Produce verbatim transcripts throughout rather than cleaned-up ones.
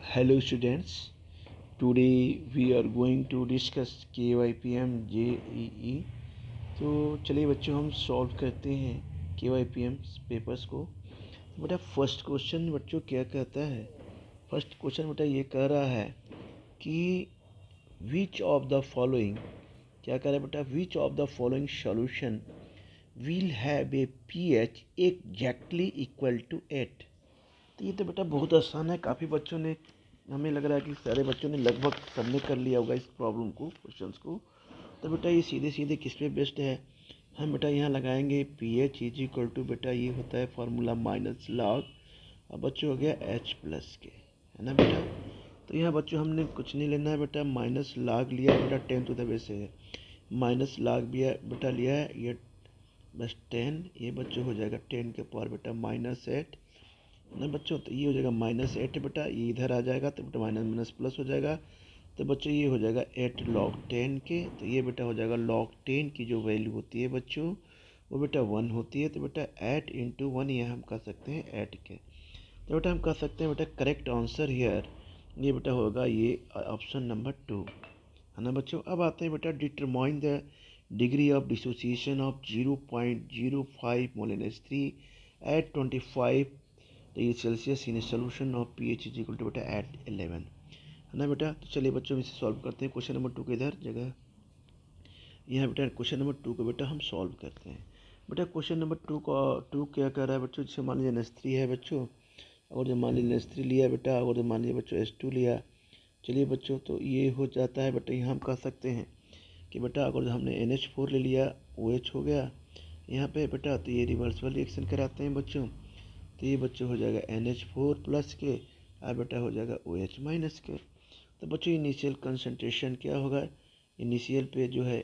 Hello students, today we are going to discuss K Y P M J E E। तो चलिए बच्चों हम solve करते हैं K Y P M papers को। तो बेटा फर्स्ट क्वेश्चन बच्चों क्या कहता है? फर्स्ट क्वेश्चन बेटा ये कह रहा है कि विच ऑफ द फॉलोइंग, क्या कह रहा है बेटा, which of the following solution will have a pH exactly equal to eight. तो ये तो बेटा बहुत आसान है, काफ़ी बच्चों ने, हमें लग रहा है कि सारे बच्चों ने लगभग सबने कर लिया होगा इस प्रॉब्लम को, क्वेश्चंस को। तो बेटा ये सीधे सीधे किस पे बेस्ड है? हम बेटा यहाँ लगाएंगे P H is equal to, बेटा ये होता है फार्मूला माइनस लॉग, अब बच्चों हो गया एच प्लस के, है ना बेटा। तो यहाँ बच्चों हमने कुछ नहीं लेना है बेटा, माइनस लॉग लिया बेटा, टेन टू द बेस है, माइनस लॉग भी बेटा लिया है, ये बस टेन, ये बच्चों हो जाएगा टेन के पावर बेटा माइनस एट ना बच्चों। तो ये हो जाएगा माइनस एट बेटा, ये इधर आ जाएगा तो बेटा माइनस माइनस प्लस हो जाएगा। तो बच्चों ये हो जाएगा एट लॉग टेन के, तो ये बेटा हो जाएगा लॉग टेन की जो वैल्यू होती है बच्चों वो बेटा वन होती है। तो बेटा एट इंटू वन ये हम कर सकते हैं एट के। तो बेटा हम कर सकते हैं बेटा करेक्ट आंसर हियर ये बेटा होगा ये ऑप्शन नंबर टू, है ना बच्चों। अब आते हैं बेटा determine the degree of dissociation of zero point zero five mole N H three at twenty five degree Celsius in solution of P H is equal to बेटा एट इलेवन, है ना बेटा। तो चलिए बच्चों इसे सॉल्व करते हैं। क्वेश्चन नंबर टू के इधर जगह यहाँ बेटा क्वेश्चन नंबर टू को बेटा हम सॉल्व करते हैं। बेटा क्वेश्चन नंबर टू को टू क्या कर रहा है बच्चों, जैसे मान लीजिए एन एच थ्री है बच्चों, और जब मान लीजिए एन एच थ्री लिया बेटा, और जब मान लीजिए बच्चों एच टू लिया। चलिए बच्चों तो ये हो जाता है बेटा, यहाँ हम कह सकते हैं कि बेटा अगर हमने एन एच फोर ले लिया ओ एच हो गया यहाँ पे बेटा, तो ये रिवर्सबल रिएक्शन कराते हैं बच्चों। तो ये बच्चों हो जाएगा एन एच फोर प्लस के, और बेटा हो जाएगा ओ एच माइनस के। तो बच्चों इनिशियल कंसंट्रेशन क्या होगा, इनिशियल पे जो है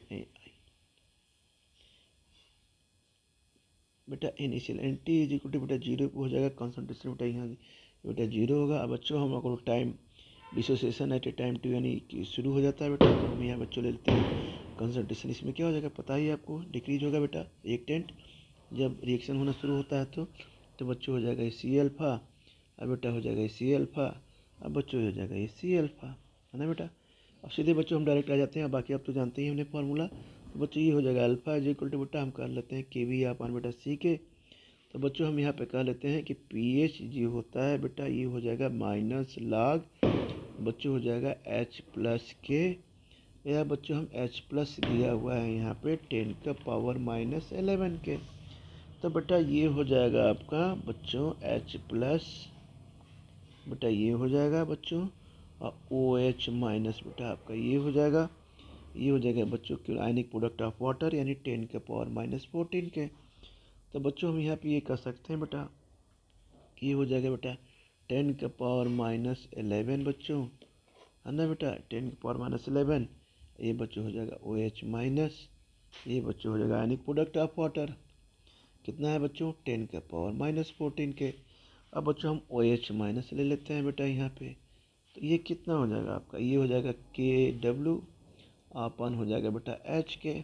बेटा initial N T is equal to बेटा जीरो हो जाएगा, कंसंट्रेशन बेटा यहाँ बेटा जीरो होगा। अब बच्चों हम अगर time dissociation at a time two यानी शुरू हो जाता है बेटा, तो हम यहाँ बच्चों ले लेते हैं कंसंट्रेशन, इसमें क्या हो जाएगा पता ही आपको, डिक्रीज होगा बेटा एक टेंट जब रिएक्शन होना शुरू होता है तो तो बच्चों हो जाएगा सी अल्फ़ा, अब बेटा हो जाएगा सी अल्फ़ा, अब बच्चों हो जाएगा ये सी अल्फ़ा, है ना बेटा। अब सीधे बच्चों हम डायरेक्ट आ जाते हैं, बाकी आप तो जानते ही हमने फार्मूला। तो बच्चों ये हो जाएगा अल्फ़ा इज इक्वल टू बेटा हम कर लेते हैं के वी अपन बेटा सी के। तो बच्चों हम यहाँ पे कह लेते हैं कि पी एच जो होता है बेटा ये हो जाएगा माइनस लॉग बच्चों हो जाएगा एच प्लस के, या बच्चों हम एच प्लस दिया हुआ है यहाँ पे टेन का पावर माइनस एलेवन के। तो बेटा ये हो जाएगा आपका बच्चों एच प्लस बेटा ये हो जाएगा बच्चों, और ओ एच माइनस बेटा आपका ये हो जाएगा, ये हो जाएगा बच्चों के आयनिक प्रोडक्ट ऑफ वाटर यानी टेन के पावर माइनस फोर्टीन के। तो बच्चों हम यहाँ पे ये कर सकते हैं बेटा कि ये हो जाएगा बेटा टेन के पावर माइनस एलेवन बच्चों, है ना बेटा, टेन के पावर माइनस एलेवन, ये बच्चों हो जाएगा ओ एच माइनस, ये बच्चों हो जाएगा आयनिक प्रोडक्ट ऑफ वाटर, कितना है बच्चों टेन के पावर माइनस फोर्टीन के। अब बच्चों हम ओ एच माइनस ले लेते हैं बेटा यहाँ पे, तो ये कितना हो जाएगा आपका, ये हो जाएगा के डब्ल्यू अपन हो जाएगा बेटा एच के,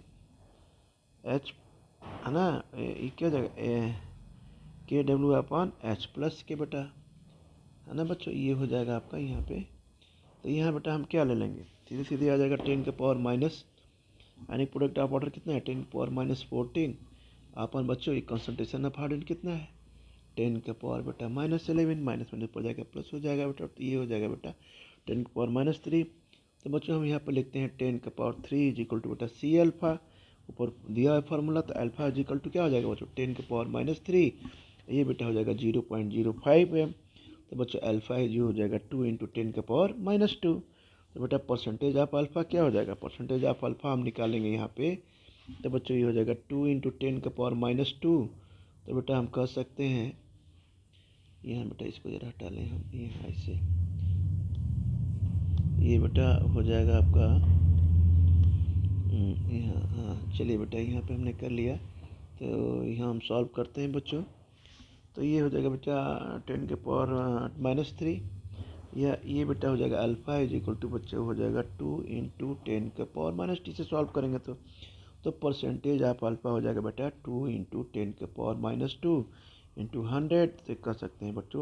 एच है ना, ये क्या हो जाएगा के डब्ल्यू अपन एच प्लस के बेटा, है ना बच्चों, ये हो जाएगा आपका यहाँ पे। तो यहाँ बेटा हम क्या ले लेंगे, सीधे सीधे आ जाएगा टेन के power minus ionic product of water कितना है टेन के पावर माइनस फोर्टीन, अपन बच्चों ये कंसंट्रेशन ऑफ हाइड्रोजन कितना है टेन के पावर बेटा माइनस एलेवन, माइनस माइनस पड़ जाएगा प्लस हो जाएगा बेटा, तो ये हो जाएगा बेटा टेन के पावर माइनस थ्री। तो बच्चों हम यहाँ पर लिखते हैं टेन के power three is equal to बेटा सी अल्फ़ा, ऊपर दिया है फार्मूला, तो अल्फ़ा इज इक्वल टू क्या हो जाएगा बच्चों टेन के पावर माइनस थ्री, ये बेटा हो जाएगा zero point zero five M. तो बच्चों अल्फ़ा जो हो जाएगा टू इंटू टेन के पावर माइनस टू। तो बेटा परसेंटेज ऑफ अल्फ़ा क्या हो जाएगा, परसेंटेज ऑफ अल्फ़ा हम निकालेंगे यहाँ पे, तो बच्चों ये हो जाएगा टू इंटू टेन के पावर माइनस टू। तो बेटा हम कह सकते हैं यहाँ बेटा इसको जरा हटा लें हम यहाँ ऐसे, ये बेटा हो जाएगा आपका यहाँ, हाँ चलिए बेटा यहाँ पे हमने कर लिया। तो यहाँ हम सॉल्व करते हैं बच्चों, तो ये हो जाएगा बेटा टेन के पावर माइनस थ्री, या ये बेटा हो जाएगा अल्फ़ा इज इक्वल टू बच्चों हो जाएगा टू इंटू टेन के पावर माइनस टी से सॉल्व करेंगे तो तो परसेंटेज ऑफ अल्फ़ा हो जाएगा बेटा टू इंटू टेन के power minus two into hundred से कर सकते हैं बच्चों,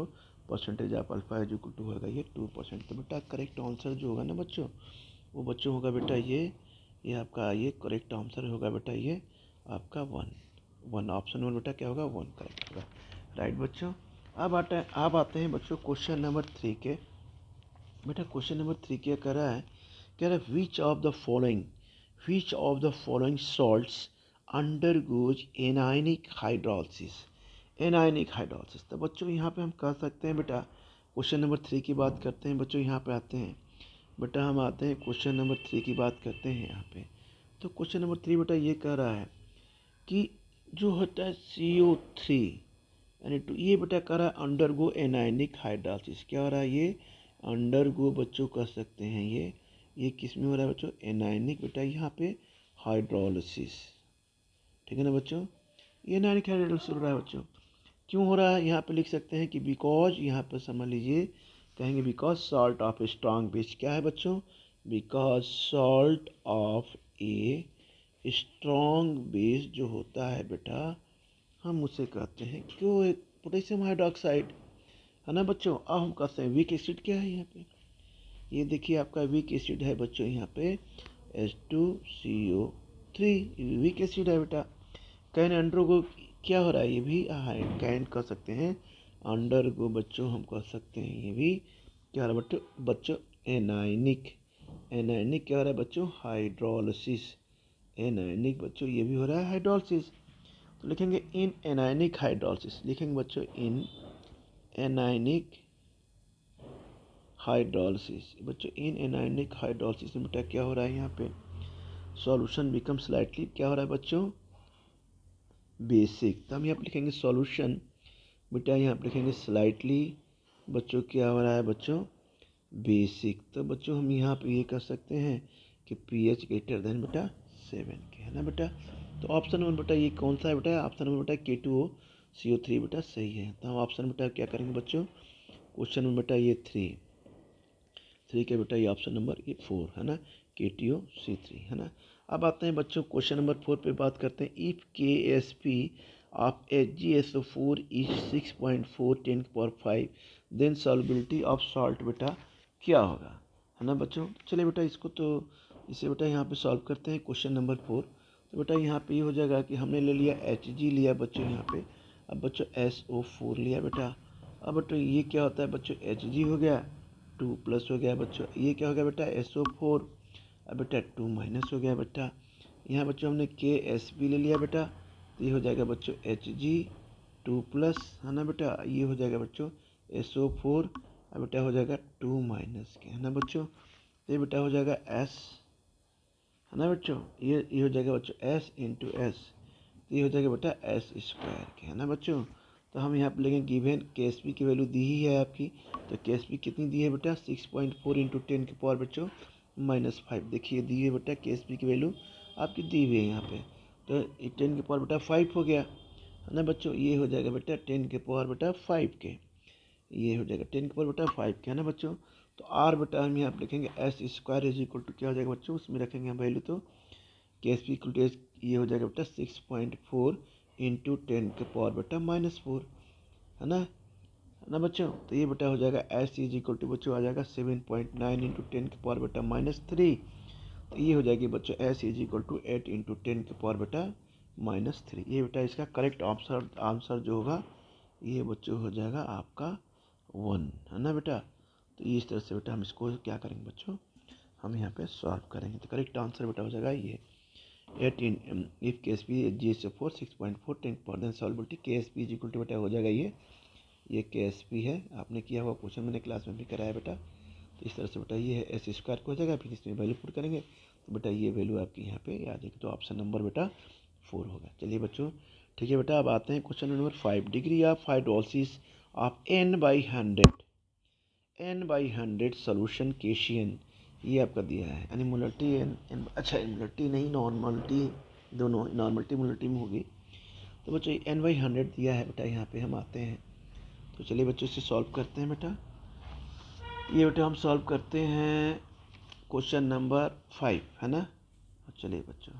percentage of alpha is equal to होगा ये टू परसेंट। तो बेटा करेक्ट आंसर जो होगा ना बच्चों, वो बच्चों होगा बेटा ये ये आपका ये करेक्ट आंसर होगा बेटा ये आपका वन वन ऑप्शन वन बेटा क्या होगा वन करेक्ट होगा। राइट बच्चों, अब आते हैं अब आते हैं बच्चों क्वेश्चन नंबर थ्री के। बेटा क्वेश्चन नंबर थ्री क्या कर रहा है, कह रहा है which of the following which of the following salts undergoes anionic hydrolysis anionic hydrolysis. तो बच्चों यहाँ पे हम कह सकते हैं बेटा क्वेश्चन नंबर थ्री की बात करते हैं बच्चों, यहाँ पे आते हैं बेटा हम आते हैं क्वेश्चन नंबर थ्री की बात करते हैं यहाँ पे। तो क्वेश्चन नंबर थ्री बेटा ये कह रहा है कि जो होता है सी ओ थ्री यानी टू, ये बेटा कह रहा है अंडरगो एनायनिक हाइड्रोलिसिस। क्या हो रहा है ये अंडरगो बच्चों कह सकते हैं ये ये किस में हो रहा है बच्चों एनायनिक बेटा यहाँ पे हाइड्रोलिसिस। ठीक है ना बच्चों, ये एनायनिक हाइड्रोलिसिस हो रहा है बच्चों। क्यों हो रहा है यहाँ पे लिख सकते हैं कि बिकॉज, यहाँ पर समझ लीजिए कहेंगे because salt of a strong base. क्या है बच्चों, because salt of a strong base जो होता है बेटा हम उसे कहते हैं क्यों पोटेशियम हाइड्रोक्साइड है ना बच्चों। अब हम कहते हैं वीक एसिड क्या है यहाँ पे, ये देखिए आपका वीक एसिड है बच्चों यहाँ पे H two C O three weak acid है बेटा। कैन अंडरगो क्या हो रहा है ये भी कैन कह सकते हैं अंडरगो बच्चों हम कह सकते हैं ये भी क्या हो रहा है बच्चों बच्चों एनायनिक एनायनिक क्या हो रहा है बच्चों हाइड्रोलिसिस एनायनिक बच्चों ये भी हो रहा है हाइड्रोलिसिस। तो लिखेंगे इन एनायनिक हाइड्रोलिसिस लिखेंगे बच्चों इन एनायनिक हाइड्रोलिसिस बच्चों इन एनायनिक हाइड्रोलिसिस में बेटा क्या हो रहा है यहाँ पे सॉल्यूशन बिकम स्लाइटली क्या हो रहा है बच्चों बेसिक। तो हम यहाँ पे लिखेंगे सॉल्यूशन बेटा यहाँ पे लिखेंगे स्लाइटली बच्चों क्या हो रहा है बच्चों बेसिक। तो बच्चों हम यहाँ पे ये कह सकते हैं कि पीएच ग्रेटर देन बेटा सेवन के है ना बेटा। तो ऑप्शन वन बेटा ये कौन सा है बेटा ऑप्शन वन बेटा के टू ओ सी ओ थ्री बेटा सही है। तो हम ऑप्शन बेटा क्या करेंगे बच्चों क्वेश्चन में बेटा ये थ्री थ्री के बेटा ये ऑप्शन नंबर ये फोर है ना के टी ओ सी थ्री है ना। अब आते हैं बच्चों क्वेश्चन नंबर फोर पे बात करते हैं if K S P of H G S O four is six point four ten power five then solubility of salt बेटा क्या होगा है ना बच्चों। चलिए बेटा इसको तो इसे बेटा यहाँ पे सॉल्व करते हैं क्वेश्चन नंबर फोर। तो बेटा यहाँ पे ये हो जाएगा कि हमने ले लिया एच जी लिया बच्चों यहाँ पे, अब बच्चों एस ओ फोर लिया बेटा। अब बच्चों ये क्या होता है बच्चों एच जी हो गया टू प्लस हो गया बच्चों, ये क्या हो गया बेटा एस ओ फोर, अब बेटा टू माइनस हो गया बेटा। यहाँ बच्चों हमने के एस बी ले लिया बेटा, तो ये हो जाएगा बच्चों एच जी टू प्लस है ना बेटा, ये हो जाएगा बच्चों एस ओ फोर, अब बेटा हो जाएगा टू माइनस के है ना बच्चों। तो ये बेटा हो जाएगा एस है ना बच्चों, ये ये हो जाएगा बच्चों एस इंटू एस, तो ये हो जाएगा बेटा एस स्क्वायर के है ना बच्चों। तो हम यहाँ पर लेंगे गिवन के एस पी की वैल्यू दी ही है आपकी, तो के एस पी कितनी दी है बेटा six point four into ten के पावर बच्चों माइनस फाइव। देखिए दी है बेटा के एस पी की वैल्यू आपकी दी हुई है यहाँ पे, तो टेन के पावर बेटा फाइव हो गया है ना बच्चों। ये हो जाएगा बेटा टेन के पावर बेटा फाइव के, ये हो जाएगा टेन के पावर बेटा फाइव के है ना बच्चों। तो आर बेटा हम यहाँ पे लिखेंगे S square is equal to क्या हो जाएगा बच्चों, उसमें रखेंगे हम वैल्यू, तो के एस पी इक्वल टू ये हो जाएगा बेटा six point four into ten के पावर बेटा माइनस फोर है ना है ना बच्चों। तो ये बेटा हो जाएगा एस इज इक्वल टू बच्चों आ जाएगा seven point nine into ten के पावर बेटा माइनस थ्री, तो ये हो जाएगी बच्चों S is equal to eight into ten के पावर बेटा माइनस थ्री। ये बेटा इसका करेक्ट आंसर आंसर जो होगा ये बच्चों हो जाएगा आपका वन है ना बेटा। तो इस तरह से बेटा हम इसको क्या करेंगे बच्चों हम यहाँ पे सॉल्व करेंगे। तो करेक्ट आंसर बेटा हो जाएगा ये eight in if K S P H G S O four six point four ten power then solubility K S P is equal to बेटा हो जाएगा ये ये के एस पी है, आपने किया हुआ क्वेश्चन मैंने क्लास में भी कराया बेटा। तो इस तरह से बेटा ये है एस स्क्वायर को हो जाएगा, फिर इसमें वैल्यू पुट करेंगे तो बेटा ये वैल्यू आपकी यहाँ पे आ जाएगी, तो ऑप्शन नंबर बेटा फोर होगा। चलिए बच्चों ठीक है बेटा, अब आते हैं question number five. Degree of hydrolysis of N by hundred N by hundred solution cation, ये आपका दिया है यानी मोलटी एन एन अच्छा मोलटी नहीं नॉर्मलिटी, दोनों नॉर्मलिटी मोलटी में होगी। तो बच्चों एन बाई हंड्रेड दिया है बेटा, यहाँ पे हम आते हैं तो चलिए बच्चों इसे सॉल्व करते हैं बेटा। ये बेटा हम सॉल्व करते हैं क्वेश्चन नंबर फाइव है ना। चलिए बच्चों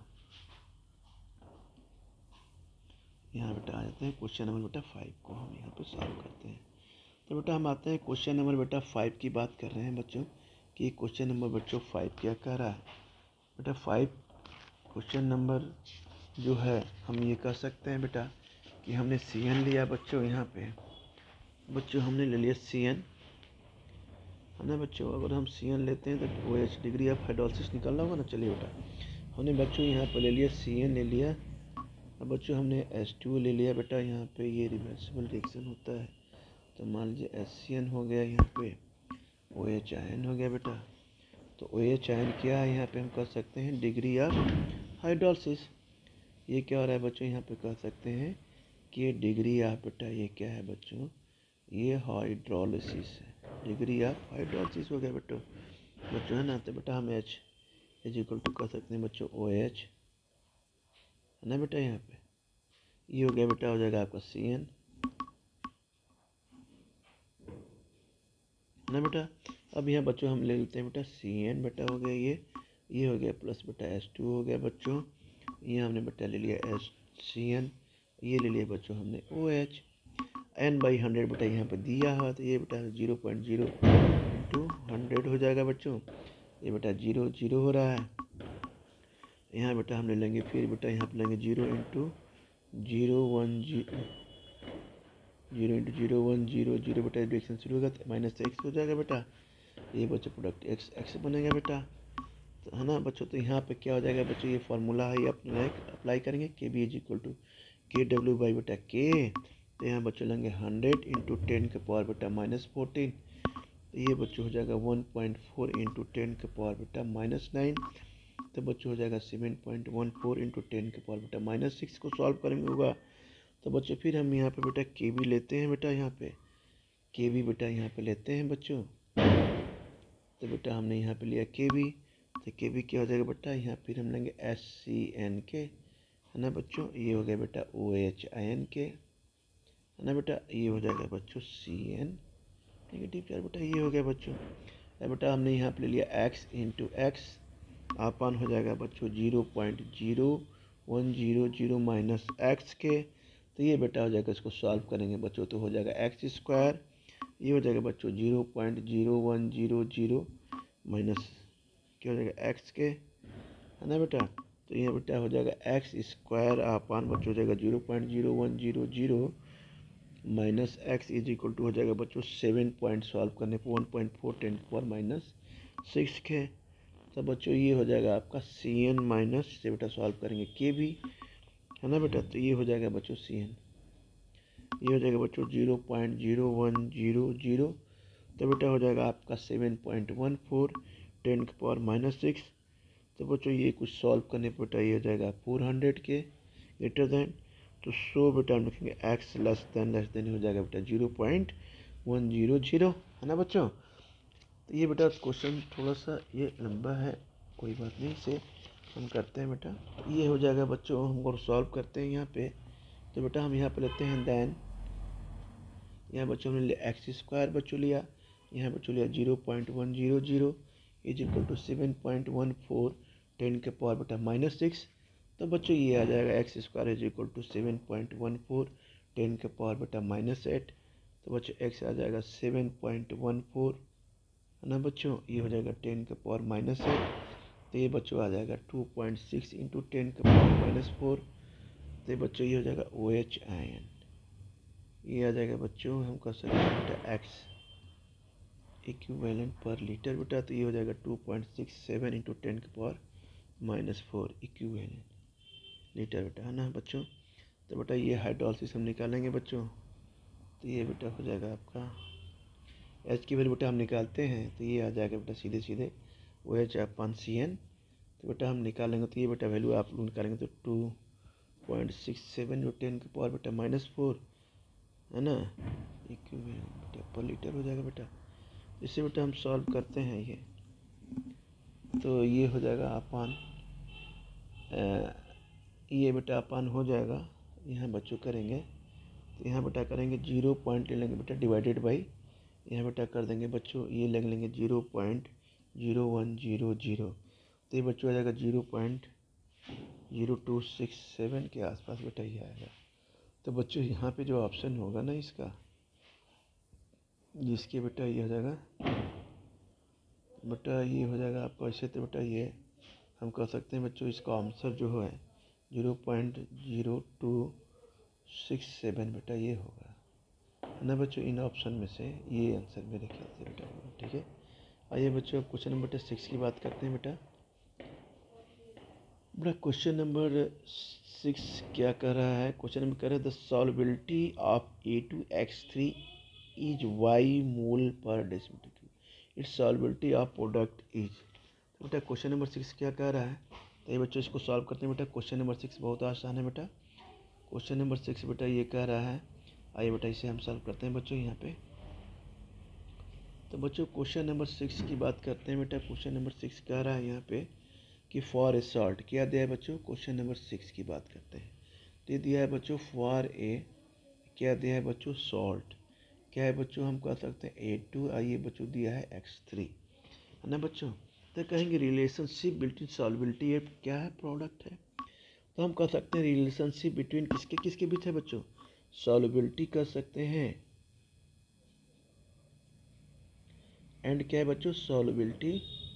यहाँ बेटा आ जाते हैं क्वेश्चन नंबर बेटा फाइव को हम यहाँ पे सॉल्व करते हैं। तो बेटा हम आते हैं क्वेश्चन नंबर बेटा फाइव की बात कर रहे हैं बच्चों कि क्वेश्चन नंबर बच्चों फाइव क्या कह रहा है। बेटा फाइव क्वेश्चन नंबर जो है हम ये कह सकते हैं बेटा कि हमने सी एन लिया बच्चों। यहाँ पे बच्चों हमने ले लिया सी एन है ना बच्चों। अगर हम सी एन लेते हैं तो O H degree of hydrolysis निकलना होगा ना। चलिए बेटा हमने बच्चों यहाँ पे ले लिया सी एन ले लिया। अब बच्चों हमने एच टू ले लिया बेटा। यहाँ पे ये रिवर्सिबल रिएक्शन होता है तो मान लीजिए एच सी एन हो गया, यहाँ पे ओ एच आयन हो गया बेटा। तो ओ एच आयन क्या है यहाँ पे हम कह सकते हैं डिग्री ऑफ हाइड्रोलिसिस। ये क्या हो रहा है बच्चों, यहाँ पे कह सकते हैं कि डिग्री ऑफ बेटा ये क्या है बच्चों, ये हाइड्रोलिसिस है। डिग्री ऑफ हाइड्रोलिसिस हो गया बेटा बच्चों है ना। तो बेटा हम एच इज इक्वल टू कह सकते हैं बच्चों ओ एच है ना बेटा। यहाँ पे ये हो गया बेटा, हो जाएगा आपका सी एन है ना बेटा। अब यहाँ बच्चों हम ले लेते हैं बेटा सी एन बेटा हो गया ये ये हो गया प्लस बेटा एच टू हो गया बच्चों। ये हमने बेटा ले लिया एच सी एन, ये ले लिया बच्चों हमने O H. N by hundred बेटा यहाँ पे दिया हुआ तो ये बेटा zero point zero into hundred हो जाएगा बच्चों। ये बेटा जीरो जीरो हो रहा है। यहाँ बेटा हम ले लेंगे फिर बेटा यहाँ पे लेंगे zero into zero one zero zero into zero one zero zero बेटा रिएक्शन शुरू होगा तो माइनस एक्स हो जाएगा बेटा। ये बच्चों प्रोडक्ट एक्स एक्स बनेगा बेटा तो है ना बच्चों। तो यहाँ पे क्या हो जाएगा बच्चों, ये फार्मूला है ये अपने अप्लाई करेंगे K B is equal to K W by बेटा के। तो यहाँ बच्चों लेंगे हंड्रेड इंटू टेन के पावर बेटा माइनस फोर्टीन। तो ये बच्चों हो जाएगा one point four into ten के पावर बेटा माइनस नाइन। तो बच्चों हो जाएगा seven point one four into ten के पावर बेटा माइनस सिक्स को सॉल्व करेंगे होगा। तो बच्चों फिर हम यहाँ पे बेटा के बी लेते हैं बेटा। यहाँ पे के बी बेटा यहाँ पे लेते हैं बच्चों। तो बेटा हमने यहाँ पे लिया के बी। तो के बी क्या हो जाएगा बेटा, यहाँ फिर हम लेंगे एस सी एन के है ना बच्चों। ये हो गया बेटा ओ एच आई एन के है ना बेटा। ये हो जाएगा बच्चों सी एन नेगेटिव चार्ज बेटा। ये हो गया बच्चों। अब बेटा हमने यहाँ पे ले लिया एक्स इंटू एक्स आपान हो जाएगा बच्चों zero point zero one zero zero minus X के। तो ये बेटा हो जाएगा, इसको सॉल्व करेंगे बच्चों तो हो जाएगा एक्स स्क्वायर। ये हो जाएगा बच्चों zero point zero one zero zero minus क्या हो जाएगा एक्स के है ना बेटा। तो ये बेटा हो जाएगा एक्स स्क्वायर आपान बच्चों हो जाएगा zero point zero one zero zero minus X is equal to हो जाएगा बच्चों सेवन पॉइंट सॉल्व करने पर one point four ten power minus six के। तो बच्चों ये हो जाएगा आपका सी एन माइनस से बेटा सॉल्व करेंगे के बी है ना बेटा। तो ये हो जाएगा बच्चों सी एन, ये हो जाएगा बच्चों zero point zero one zero zero. तो बेटा हो जाएगा आपका seven point one four ten के पावर माइनस सिक्स। तो बच्चों ये कुछ सॉल्व करने पर बेटा ये हो जाएगा फोर हंड्रेड के ग्रेटर देन। तो सो बेटा हम लिखेंगे X less than less than हो जाएगा बेटा zero point one zero zero है ना बच्चों। तो ये बेटा क्वेश्चन थोड़ा सा ये लंबा है, कोई बात नहीं, इसे हम करते हैं बेटा। ये हो जाएगा बच्चों, हम सॉल्व करते हैं यहाँ पे। तो बेटा हम यहाँ पे लेते हैं देन, यहाँ बच्चों हमने लिया एक्स स्क्वायर बच्चों लिया, यहाँ बच्चों लिया zero point one zero zero is equal to seven point one four ten के पावर बेटा माइनस सिक्स। तो बच्चों ये आ जाएगा x square is equal to seven point one four ten के पावर बेटा माइनस एट। तो बच्चों एक्स आ जाएगा सेवन पॉइंट वन फोर है ना बच्चों। ये हो जाएगा टेन के पावर माइनस एट। तो ये बच्चों आ जाएगा two point six into ten के पावर माइनस फोर। तो ये बच्चों ये हो जाएगा ओ एच आई एन। ये आ जाएगा बच्चों, हम कर सकते हैं बेटा एक्स इक्विवेलेंट पर लीटर बेटा। तो ये हो जाएगा two point six seven into ten के power minus four equivalent litre बेटा है ना बच्चों। तो बेटा ये हाइड्रोलिसिस हम निकालेंगे बच्चों। तो ये बेटा हो जाएगा आपका एच की वैल्यू बेटा हम निकालते हैं तो ये आ जाएगा बेटा सीधे सीधे ओ एच अपन सी एन। तो बेटा हम निकालेंगे तो ये बेटा वैल्यू आप लोग निकालेंगे तो टू पॉइंट सिक्स सेवन जो टेन के पावर बेटा माइनस फोर है ना इक्विवेलेंट बेटा पर लीटर हो जाएगा बेटा। इससे बेटा हम सॉल्व करते हैं ये, तो ये हो जाएगा अपान ये बेटा अपान हो जाएगा, यहाँ बच्चों करेंगे तो यहाँ बेटा करेंगे जीरो पॉइंट ले लेंगे बेटा डिवाइडेड बाई, यहाँ बेटा कर देंगे बच्चों ये ले लेंगे zero point zero one zero zero. तो ये बच्चों आ जाएगा zero point zero two six seven के आसपास बेटा ये आएगा। तो बच्चों यहाँ पे जो ऑप्शन होगा ना इसका जिसके बेटा ये हो जाएगा बेटा ये हो जाएगा आपका ऐसे। तो बेटा ये हम कह सकते हैं बच्चों इसका आंसर जो है zero point zero two six seven बेटा ये होगा ना बच्चों। इन ऑप्शन में से ये आंसर मेरे ख्याल से बेटा होगा। ठीक है, आइए बच्चों अब क्वेश्चन नंबर सिक्स की बात करते हैं बेटा। बेटा क्वेश्चन नंबर सिक्स क्या कह रहा है? क्वेश्चन नंबर कह रहा है the solubility of A two X three is Y mole per decimetre cube. Its solubility of product is. तो बेटा क्वेश्चन नंबर सिक्स क्या कह रहा है? तो ये बच्चों इसको सॉल्व करते हैं बेटा। क्वेश्चन नंबर सिक्स बहुत आसान है बेटा। क्वेश्चन नंबर सिक्स बेटा ये कह रहा है, आइए बेटा इसे हम सॉल्व करते हैं बच्चों यहाँ पे। तो बच्चों क्वेश्चन नंबर सिक्स की बात करते हैं बेटा। क्वेश्चन नंबर सिक्स कह रहा है यहाँ पे कि फॉर ए सॉल्ट क्या दिया है बच्चों। क्वेश्चन नंबर सिक्स की बात करते हैं तो ये दिया है बच्चों फॉर ए क्या दिया है बच्चों सॉल्ट। क्या है बच्चों हम कह सकते हैं ए टू, आइए बच्चों दिया है एक्स थ्री है ना बच्चों। तो कहेंगे रिलेशनशिप बिटवीन सॉल्युबिलिटी ए क्या है प्रोडक्ट है। तो हम कह सकते हैं रिलेशनशिप बिटवीन किसके किसके बीच है बच्चों, सॉल्युबिलिटी कर सकते हैं एंड क्या है बच्चों सॉल्युबिलिटी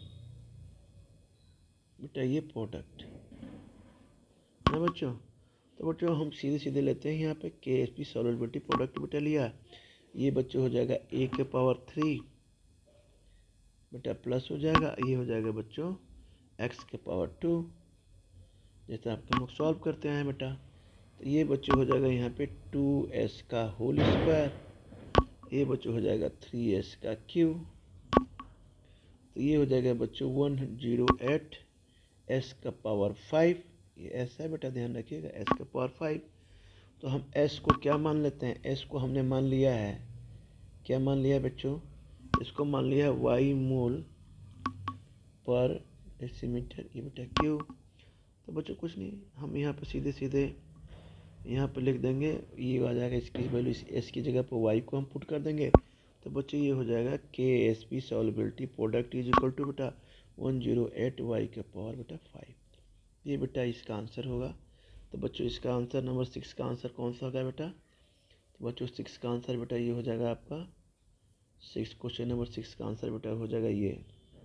बेटा ये प्रोडक्ट ना बच्चों। तो बच्चों हम सीधे सीधे लेते हैं यहाँ पे के एस पी सॉल्युबिलिटी प्रोडक्ट बेटा लिया, ये बच्चों हो जाएगा ए के पावर थ्री बेटा प्लस हो जाएगा, ये हो जाएगा बच्चों एक्स के पावर टू। जैसे आपके हम लोग सॉल्व करते हैं बेटा तो ये बच्चों हो जाएगा यहाँ पे टू एस का होल स्क्वायर, ये बच्चों हो जाएगा थ्री एस का क्यू। तो ये हो जाएगा बच्चों वन जीरो एट एस का पावर फाइव, ये एस है बेटा ध्यान रखिएगा एस का पावर फाइव। तो हम एस को क्या मान लेते हैं, एस को हमने मान लिया है क्या मान लिया है बच्चों, इसको मान लिया है वाई मोल पर डेसीमीटर ये बेटा क्यू। तो बच्चों कुछ नहीं, हम यहाँ पे सीधे सीधे यहाँ पे लिख देंगे, ये आ जाएगा इसकी वैल्यू इस एस की जगह पर वाई को हम पुट कर देंगे। तो बच्चों ये हो जाएगा K S P solubility product is equal to बेटा वन जीरो एट वाई के पावर बेटा फाइव, ये बेटा इसका आंसर होगा। तो बच्चों इसका आंसर नंबर सिक्स का आंसर कौन सा होगा बेटा, तो बच्चों सिक्स का आंसर बेटा ये हो जाएगा आपका सिक्स क्वेश्चन नंबर सिक्स का आंसर बेटा हो जाएगा ये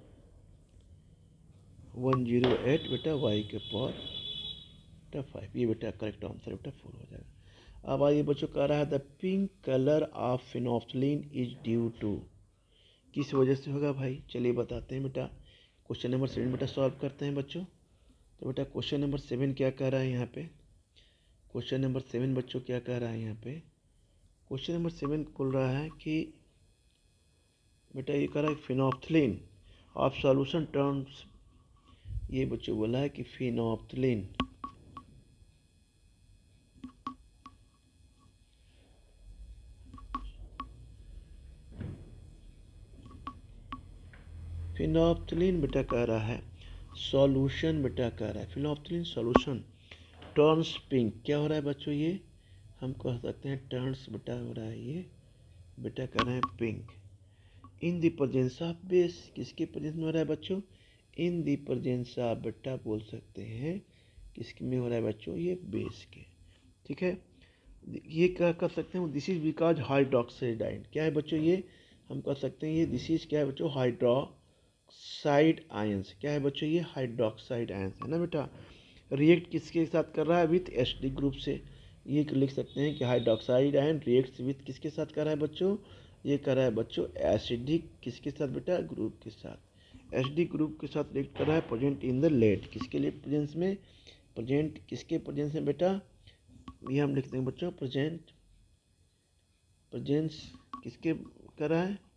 वन जीरो एट बेटा वाई के पावर बेटा फाइव, ये बेटा करेक्ट आंसर बेटा फोर हो जाएगा। अब आइए बच्चों कह रहा है the pink colour of phenolphthalein is due to, किस वजह से होगा भाई, चलिए बताते हैं बेटा। क्वेश्चन नंबर सेवन बेटा सॉल्व करते हैं बच्चों। तो बेटा क्वेश्चन नंबर सेवन क्या कह रहा है यहाँ पे, क्वेश्चन नंबर सेवन बच्चों क्या कह रहा है यहाँ पे, क्वेश्चन नंबर सेवन बोल रहा है कि बेटा ये कह रहा है फिनोफ्थलीन ऑफ सॉल्यूशन टर्म्स, ये बच्चों बोला है कि फिनोफ्थलीन फिनोफ्थलीन बेटा कह रहा है सॉल्यूशन बेटा कह रहा है फिनोफ्थलीन सॉल्यूशन टर्न्स पिंक, क्या हो रहा है बच्चों ये हम कह सकते हैं टर्न्स बेटा हो रहा है ये बेटा कह रहे हैं pink in the presence of base, किसके प्रेजेंस में हो रहा है बच्चों, इन द प्रेजेंस ऑफ बेटा बोल सकते हैं किसके में हो रहा है बच्चों ये बेस के। ठीक है, ये क्या कर सकते हैं this is because hydroxide ion, क्या है बच्चों ये हम कह सकते हैं ये दिस इज क्या है बच्चों हाइड्रोक्साइड आयंस, क्या है बच्चों ये हाइड्रोक्साइड आयंस है ना बेटा। रिएक्ट किसके साथ कर रहा है विथ एसिडिक ग्रुप से, ये लिख सकते हैं कि हाइड्रोक्साइड आयन रिएक्ट्स विथ किसके साथ कर रहा है बच्चों, ये कर रहा है बच्चों एसिडिक किसके साथ बेटा ग्रुप के साथ, एसिडिक ग्रुप के साथ रिएक्ट कर रहा है प्रेजेंट इन द लेड, किसके लिए प्रेजेंस में, प्रेजेंट किसके प्रेजेंस में बेटा, ये हम लिखते हैं बच्चों प्रेजेंट प्रेजेंस किसके कर रहा है,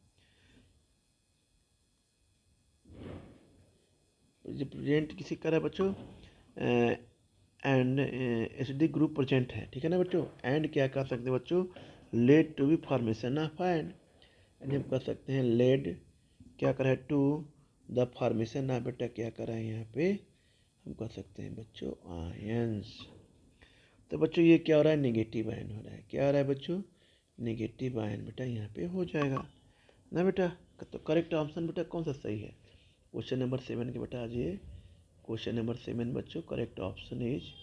प्रेजेंट किसी कर रहा है बच्चों एंड एसिडिक ग्रुप प्रेजेंट है, ठीक है ना बच्चों। एंड क्या कर सकते हैं बच्चों led to be formation of ion, and हम कर सकते हैं लेड क्या कर रहा है टू द फॉर्मेशन ऑफ बेटा क्या कर रहा है यहाँ पे हम कह सकते हैं बच्चों आयंस। तो बच्चों ये क्या हो रहा है नेगेटिव आयन हो रहा है, क्या हो रहा है बच्चों नेगेटिव आयन बेटा यहाँ पे हो जाएगा ना बेटा। तो करेक्ट ऑप्शन बेटा कौन सा सही है क्वेश्चन नंबर सेवन के बेटा आ जाइए। क्वेश्चन नंबर सेवन बच्चों करेक्ट ऑप्शन इज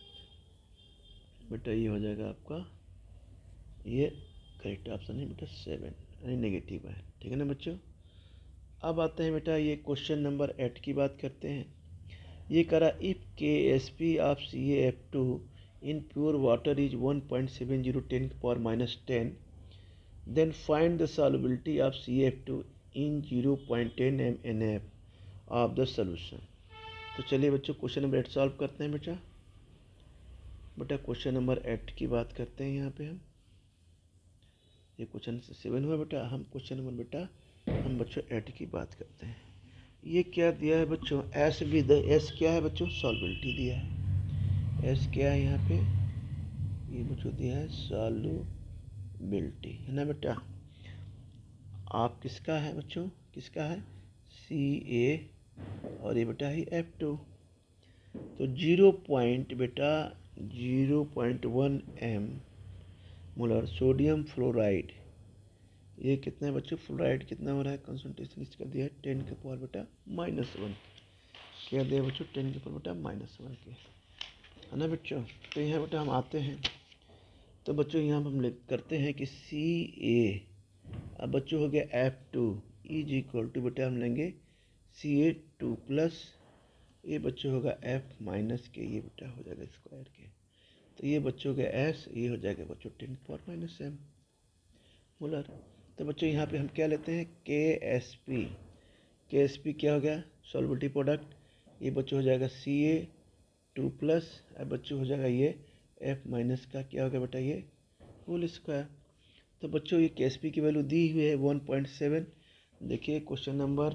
बेटा ये हो जाएगा आपका ये करेक्ट ऑप्शन है बेटा सेवन। यानी नेगेटिव है। ठीक है ना बच्चों। अब आते हैं बेटा ये क्वेश्चन नंबर एट की बात करते हैं। ये करा if K S P of C A F two in pure water is one point seven zero ten power minus ten, then find the solubility of C F two in zero point ten M N F of the solution. तो चलिए बच्चों question number eight solve करते हैं बेटा। बेटा question number eight की बात करते हैं यहाँ पे हम। ये क्वेश्चन सेवन हुआ बेटा, हम क्वेश्चन नंबर बेटा हम बच्चों एट की बात करते हैं। ये क्या दिया है बच्चों, एस भी द एस क्या है बच्चों, सॉल्युबिलिटी दिया है। एस क्या है यहाँ पे, ये बच्चों दिया है सॉल्युबिलिटी, है ना बेटा। आप किसका है बच्चों, किसका है, सी ए, और ये बेटा है एफ टू। तो जीरो पॉइंट बेटा zero point one M molar sodium fluoride, ये कितना है बच्चों, फ्लोराइड कितना हो रहा है, कंसंट्रेशन इसका दिया है टेन के पावर बेटा माइनस वन। क्या दिया बच्चों, टेन के पावर बेटा माइनस वन के, है ना बच्चों। तो यहाँ बेटा हम आते हैं, तो बच्चों यहाँ हम लिख करते हैं कि सी ए, अब बच्चों हो गया F two is equal to बेटा हम लेंगे सी ए टू प्लस ये बच्चों होगा एफ माइनस के, ये बेटा हो जाएगा स्क्वायर के। तो ये बच्चों का एस, ये हो जाएगा बच्चों ten power minus M molar. तो बच्चों यहाँ पे हम क्या लेते हैं, K S P, K S P क्या हो गया, सॉल्युबिलिटी प्रोडक्ट, ये बच्चों हो जाएगा सी ए टू प्लस, अब बच्चों हो जाएगा ये एफ माइनस का क्या हो गया बेटा ये होल स्क्वायर। तो बच्चों ये के एस पी की वैल्यू दी हुई है वन पॉइंट सेवन। देखिए क्वेश्चन नंबर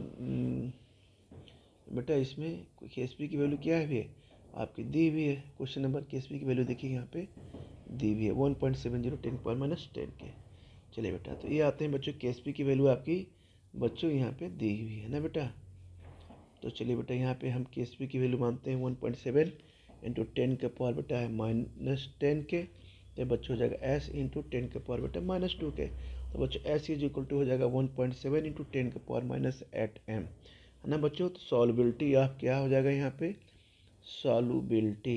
बेटा इसमें के एस पी की वैल्यू क्या है आपकी दी हुई है, question number K S P की वैल्यू देखिए यहाँ पे दी हुई है one point seven zero ten power minus ten के। चलिए बेटा तो ये आते हैं बच्चों के एस पी की वैल्यू आपकी बच्चों यहाँ पे दी हुई है ना बेटा। तो चलिए बेटा यहाँ पे हम के एस पी की वैल्यू मानते हैं one point seven into ten का पावर बेटा है माइनस टेन के, तो बच्चों हो जाएगा एस इंटू टेन का पावर बेटा माइनस टू के। तो बच्चों एस इज इक्वल टू हो जाएगा one point seven into ten का पावर माइनस एट एम, है ना बच्चों। तो सॉल्युबिलिटी ऑफ क्या हो जाएगा यहाँ पे, सॉल्युबिलिटी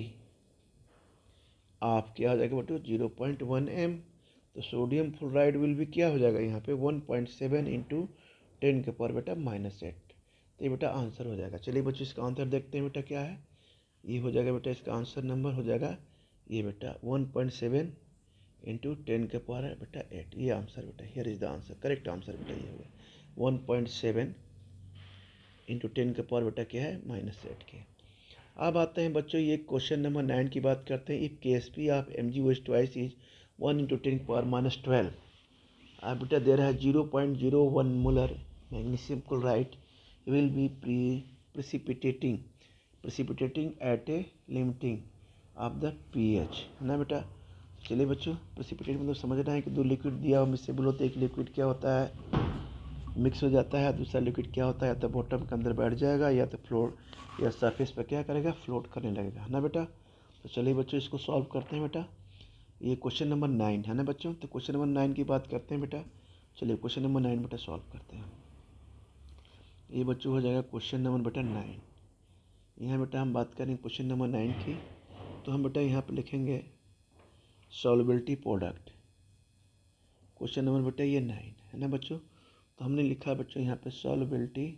ऑफ क्या हो जाएगा बच्चों जीरो पॉइंट वन एम। तो सोडियम फ्लोराइड विल भी क्या हो जाएगा यहाँ पे one point seven into ten के पावर बेटा माइनस एट। तो ये बेटा आंसर हो जाएगा। चलिए बच्चों इसका आंसर देखते हैं बेटा क्या है, ये हो जाएगा बेटा इसका आंसर नंबर हो जाएगा ये बेटा one point seven into ten के पावर है बेटा एट, ये आंसर बेटा, here is the answer, correct answer बेटा ये हो गया one point seven into ten के पावर बेटा क्या है माइनस एट के। अब आते हैं बच्चों ये क्वेश्चन नंबर नाइन की बात करते हैं। If K S P of M G O H twice is one into ten power minus twelve, अब बेटा दे रहा है zero point zero one molar magnesium chloride will be pre precipitating precipitating at a limiting of the P H, है ना बेटा। चलिए बच्चों प्रिसिपिटेट मतलब समझ रहे हैं कि दो लिक्विड दिया हुआ मिक्सेबल होते हैं, एक लिक्विड क्या होता है मिक्स हो जाता है, दूसरा लिक्विड क्या होता है या तो बॉटम के अंदर बैठ जाएगा या तो फ्लोर या सरफेस पर क्या करेगा फ्लोट करने लगेगा, है ना बेटा। तो चलिए बच्चों इसको सॉल्व करते हैं बेटा। ये क्वेश्चन नंबर नाइन है ना बच्चों। तो क्वेश्चन नंबर नाइन की बात करते हैं बेटा। चलिए क्वेश्चन नंबर नाइन बेटा सॉल्व करते हैं। ये बच्चों हो जाएगा क्वेश्चन नंबर बेटा नाइन। यहाँ बेटा हम बात करें क्वेश्चन नंबर नाइन की, तो हम बेटा यहाँ पे लिखेंगे सॉल्युबिलिटी प्रोडक्ट, क्वेश्चन नंबर बेटा ये नाइन है ना बच्चों। तो हमने लिखा बच्चों यहाँ पे सॉल्युबिलिटी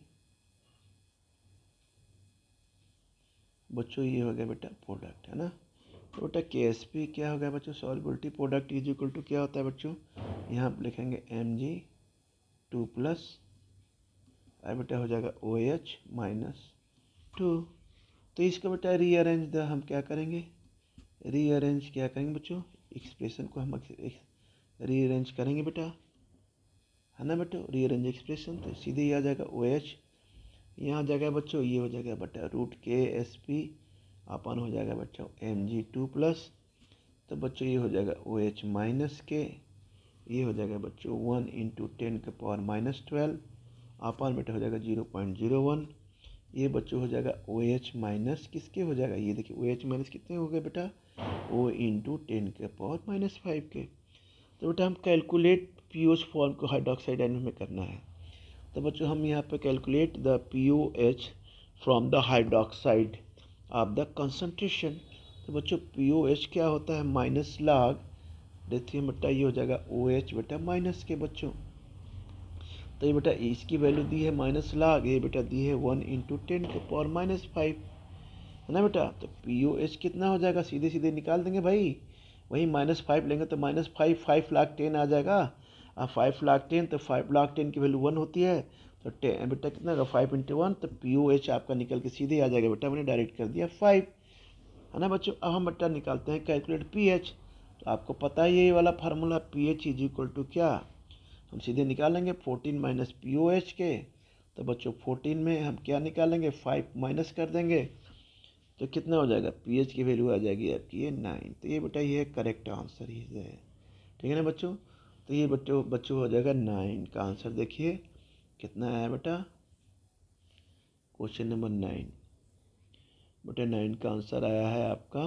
बच्चों ये हो गया बेटा प्रोडक्ट, है ना। तो बेटा के एस पी क्या हो गया बच्चों, solubility product is equal to क्या होता है बच्चों, यहाँ पे लिखेंगे एम जी टू प्लस और बेटा हो जाएगा ओ एच माइनस टू। तो इसका बेटा रीअरेंज द हम क्या करेंगे, रीअरेंज क्या करेंगे बच्चों, एक्सप्रेशन को हम रीअरेंज करेंगे बेटा, है ना बेटा। रीअरेंज एक्सप्रेशन तो सीधे ही आ जाएगा ओ एच, यहाँ आ जाएगा बच्चों ये हो जाएगा बेटा रूट के एस पी अपन हो जाएगा बच्चों एम जी टू प्लस, तो बच्चों ये हो जाएगा ओ एच माइनस के, ये हो जाएगा बच्चों वन इंटू टेन के पावर माइनस ट्वेल्व अपन बेटा हो जाएगा जीरो पॉइंट जीरो वन, ये बच्चों हो जाएगा ओ एच माइनस किसके हो जाएगा, ये देखिए ओ एच माइनस कितने हो गए बेटा ओ इंटू टेन के पावर माइनस फाइव के। तो बेटा हम calculate P O H form को हाइड्रोक्साइड आयन में करना है। तो बच्चों हम यहाँ पे calculate the P O H from the hydroxide of the concentration. तो बच्चों पी ओ एच क्या होता है माइनस लॉग, देखिए बेटा ये हो जाएगा ओ एच बेटा माइनस के बच्चों, तो ये बेटा इसकी वैल्यू दी है माइनस लाग, ये बेटा दी है वन इंटू टेन के पावर माइनस फाइव, है ना बेटा। तो पी ओ एच कितना हो जाएगा, सीधे सीधे निकाल देंगे भाई, वही माइनस फाइव लेंगे तो minus five five log ten आ जाएगा। अब फाइव लाख टेन तो फाइव लाख टेन की वैल्यू वन होती है, तो टेन बेटा कितना होगा फाइव इंटू वन, तो पी ओ एच आपका निकल के सीधे आ जाएगा बेटा, मैंने डायरेक्ट कर दिया फाइव, है ना बच्चों। अब हम बेटा निकालते हैं कैलकुलेट पी एच। तो आपको पता है ये वाला formula P H is equal to क्या, हम सीधे निकालेंगे fourteen minus P O H के। तो बच्चों फोर्टीन में हम क्या निकालेंगे, फाइव माइनस कर देंगे तो कितना हो जाएगा, पी एच की वैल्यू आ जाएगी आपकी ये नाइन। तो ये बेटा ये करेक्ट आंसर ही है, ठीक है ना बच्चों। तो ये बच्चों बच्चों हो जाएगा नाइन का आंसर। देखिए कितना आया बेटा, क्वेश्चन नंबर नाइन, बेटा नाइन का आंसर आया है आपका,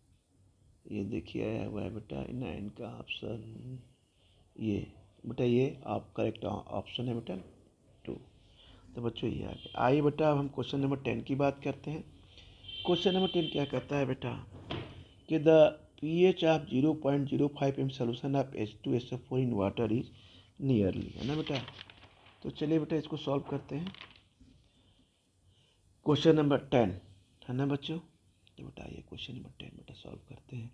ये देखिए आया हुआ है बेटा नाइन का ऑप्शन, ये बेटा ये आप करेक्ट ऑप्शन है बेटा टू। तो बच्चों ये आ गया। आइए बेटा अब हम क्वेश्चन नंबर टेन की बात करते हैं। क्वेश्चन नंबर टेन क्या कहता है बेटा कि the P H of zero point zero five M solution of H two S O four in water is nearly, है ना बेटा। तो चलिए बेटा इसको सॉल्व करते हैं। क्वेश्चन नंबर टेन, है ना बच्चों। तो बेटा ये क्वेश्चन नंबर टेन बेटा सॉल्व करते हैं।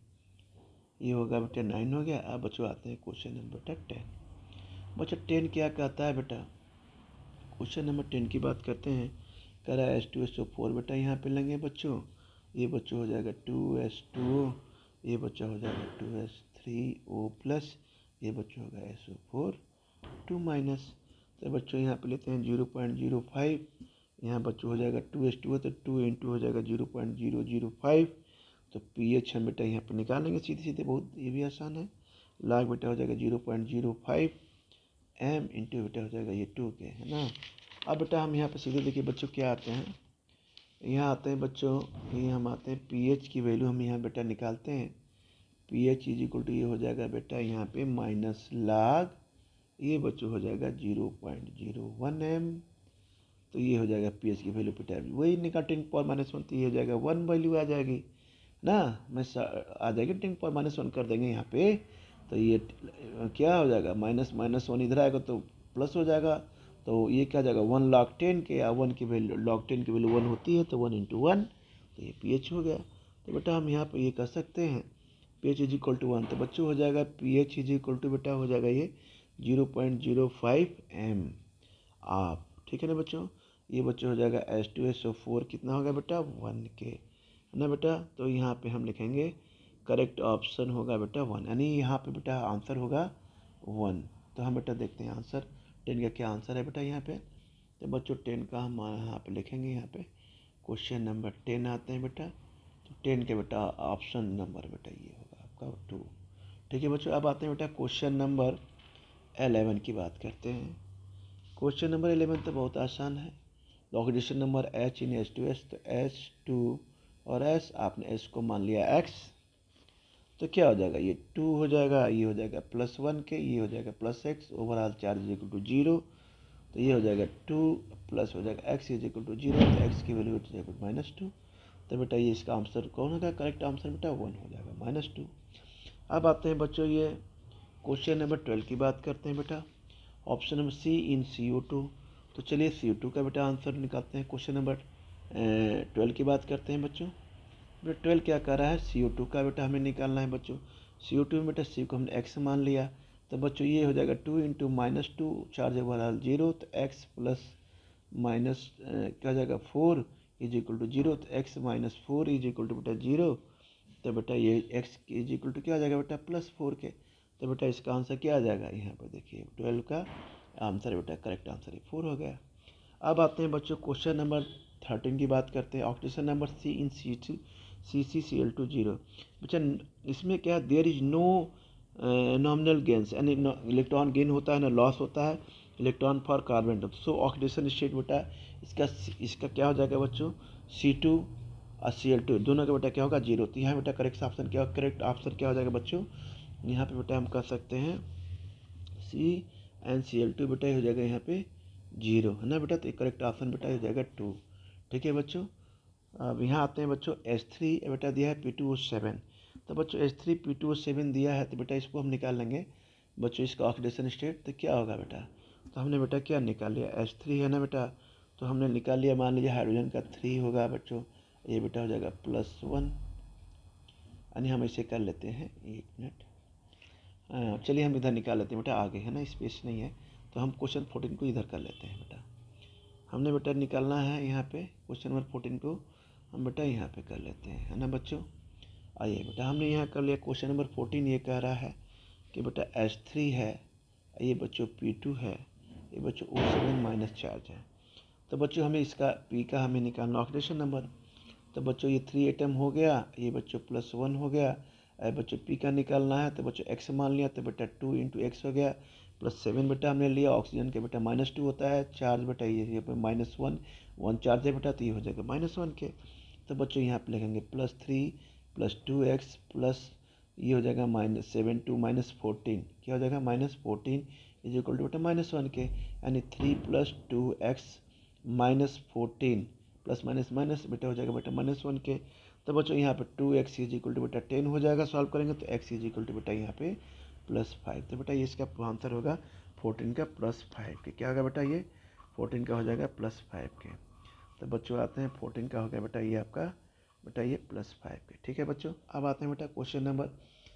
ये होगा बेटा नाइन हो गया। अब बच्चों आते हैं क्वेश्चन नंबर बेटा टेन। बच्चों टेन क्या कहता है बेटा, क्वेश्चन नंबर टेन की बात करते हैं। कह रहा है S two S O four बेटा यहाँ पे लेंगे बच्चों, ये बच्चों हो जाएगा टू एस टू, ये बच्चा हो जाएगा two S three O plus, ये बच्चों होगा S O four two minus. तो बच्चों यहाँ पे लेते हैं जीरो पॉइंट जीरो फाइव, यहाँ बच्चों हो जाएगा टू एस टू है तो टू इंटू हो जाएगा zero point zero zero five. तो पी एच हम बेटा यहाँ पे निकालेंगे सीधे सीधे, बहुत ये भी आसान है। लाग बेटा हो जाएगा zero point zero five M into बेटा हो जाएगा ये टू के, है ना। अब बेटा हम यहाँ पे सीधे देखिए बच्चों क्या आते हैं, यहाँ आते हैं बच्चों, ये हम आते हैं पी एच की वैल्यू हम यहाँ बेटा निकालते हैं। P H is equal to ये हो जाएगा बेटा यहाँ पे माइनस लाग, ये बच्चों हो जाएगा zero point zero one M. तो ये हो जाएगा पी एच की वैल्यू बेटा, वही निकाल टेन पावर माइनस वन, तो ये हो जाएगा वन वैल्यू आ जाएगी ना, मैं आ जाएगी टेन पावर माइनस वन कर देंगे यहाँ पे। तो ये क्या हो जाएगा, माइनस माइनस वन इधर आएगा तो प्लस हो जाएगा। तो ये क्या जाएगा वन लाख टेन के, या वन की वैल्यू लॉग टेन की वैल्यू वन होती है तो वन इंटू वन, तो ये पी एच हो गया। तो बेटा हम यहाँ पे ये कर सकते हैं P H is equal to one, तो बच्चों हो जाएगा P H is equal to बेटा हो जाएगा ये zero point zero five M आप, ठीक है ना बच्चों। ये बच्चों हो जाएगा S two S O four कितना होगा बेटा वन के, है ना बेटा। तो यहाँ पे हम लिखेंगे करेक्ट ऑप्शन होगा बेटा वन, यानी यहाँ पे बेटा आंसर होगा वन। तो हम बेटा देखते हैं आंसर टेन का क्या आंसर है बेटा यहाँ पे। तो बच्चों टेन का हम यहाँ पे लिखेंगे, यहाँ पे क्वेश्चन नंबर टेन आते हैं बेटा। तो टेन के बेटा ऑप्शन नंबर बेटा ये होगा आपका टू, ठीक है बच्चों। अब आते हैं बेटा क्वेश्चन नंबर एलेवन की बात करते हैं। क्वेश्चन नंबर एलेवन तो बहुत आसान है। Oxidation number H in H two S, तो एच टू और एस आपने एस को मान लिया एक्स, तो क्या हो जाएगा ये टू हो जाएगा, ये हो जाएगा प्लस वन के, ये हो जाएगा plus x, overall charge is equal to zero. तो ये हो जाएगा टू प्लस हो जाएगा x is equal to zero, तो एक्स की value is equal to minus two. तो बेटा ये इसका आंसर कौन होगा, करेक्ट आंसर बेटा वन हो जाएगा माइनस टू। अब आते हैं बच्चों ये क्वेश्चन नंबर ट्वेल्व की बात करते हैं बेटा। Option number C in C O two, तो चलिए सी ओ टू का बेटा आंसर निकालते हैं। क्वेश्चन नंबर ट्वेल्व की बात करते हैं बच्चों। बेटा ट्वेल्व क्या कर रहा है, सी ओ टू का बेटा हमें निकालना है बच्चों। सी ओ टू में बेटा सी को हमने एक्स मान लिया, तो बच्चों ये हो जाएगा two into minus two, charge overall zero, तो एक्स प्लस माइनस क्या हो जाएगा four is equal to zero, तो x minus four is equal to बेटा जीरो। तो बेटा ये एक्स इज इक्वल टू क्या आ जाएगा बेटा प्लस फोर के। तो बेटा इसका आंसर क्या आ जाएगा, यहाँ पर देखिए ट्वेल्व का आंसर बेटा करेक्ट आंसर है फोर हो गया। अब आते हैं बच्चों क्वेश्चन नंबर थर्टीन की बात करते हैं। Oxidation number C in C two C C C L two zero, बच्चा इसमें क्या there is no nominal gains, यानी इलेक्ट्रॉन गेन होता है ना लॉस होता है electron for carbon. So oxidation state बेटा इसका इसका क्या हो जाएगा बच्चों सी टू और सी एल टू दोनों का बेटा क्या होगा जीरो। तो यहाँ बेटा करेक्ट ऑप्शन क्या करेक्ट ऑप्शन क्या हो जाएगा बच्चों, यहाँ पे बेटा हम कर सकते हैं C N C L two बेटा हो जाएगा यहाँ पे जीरो, है ना बेटा। तो करेक्ट ऑप्शन बेटा हो जाएगा टू, ठीक है बच्चों। अब यहाँ आते हैं बच्चों एच थ्री बेटा दिया है पी टू ओ सेवन, तो बच्चों H three P two O seven दिया है, तो बेटा इसको हम निकाल लेंगे बच्चों इसका ऑक्सीडेशन स्टेट। तो क्या होगा बेटा, तो हमने बेटा क्या निकाल लिया, एच थ्री है ना बेटा, तो हमने निकाल लिया, मान लीजिए हाइड्रोजन का थ्री होगा बच्चों, ये बेटा हो जाएगा प्लस वन, यानी हम इसे कर लेते हैं, एक मिनट, चलिए हम इधर निकाल लेते हैं बेटा, आगे है ना स्पेस नहीं है, तो हम क्वेश्चन फोर्टीन को इधर कर लेते हैं बेटा। हमने बेटा निकालना है यहाँ पे क्वेश्चन नंबर फोर्टीन को हम बेटा यहाँ पे कर लेते हैं, है ना बच्चों। आइए बेटा हमने यहाँ कर लिया क्वेश्चन नंबर फोर्टीन, ये कह रहा है कि बेटा एच थ्री है, ये बच्चों पी टू है, ये बच्चों ओ सेवन माइनस चार्ज है। तो बच्चों हमें इसका पी का हमें निकालना ऑक्सीडेशन नंबर, तो बच्चों ये थ्री एटम हो गया, ये बच्चों प्लस वन हो गया, बच्चों पी का निकालना है तो बच्चों एक्स मान लिया, तो बेटा टू इंटू एक्स हो गया, प्लस सेवन बेटा हमने लिया, ऑक्सीजन के बेटा माइनस टू होता है, चार्ज बेटा ये माइनस वन, वन चार्ज है बेटा, तो ये हो जाएगा माइनस वन के। तो बच्चों यहाँ पे लिखेंगे plus three plus two x plus ये हो जाएगा minus seven two minus fourteen, क्या हो जाएगा minus fourteen is equal to बेटा माइनस वन के, यानी three plus two x minus fourteen plus minus minus बेटा हो जाएगा बेटा माइनस वन के। तो बच्चों यहाँ पे two x is equal to बेटा टेन हो जाएगा, सॉल्व करेंगे तो एक्स इज इक्वल टू बेटा यहाँ पे प्लस फाइव, तो बेटा ये इसका आंसर होगा फोर्टीन का प्लस फाइव के, क्या होगा बेटा ये फोर्टीन का हो जाएगा प्लस फाइव के। तो बच्चों आते हैं फोर्टीन का हो गया बेटा ये आपका बेटा ये प्लस फाइव के, ठीक है बच्चों। अब आते हैं बेटा क्वेश्चन नंबर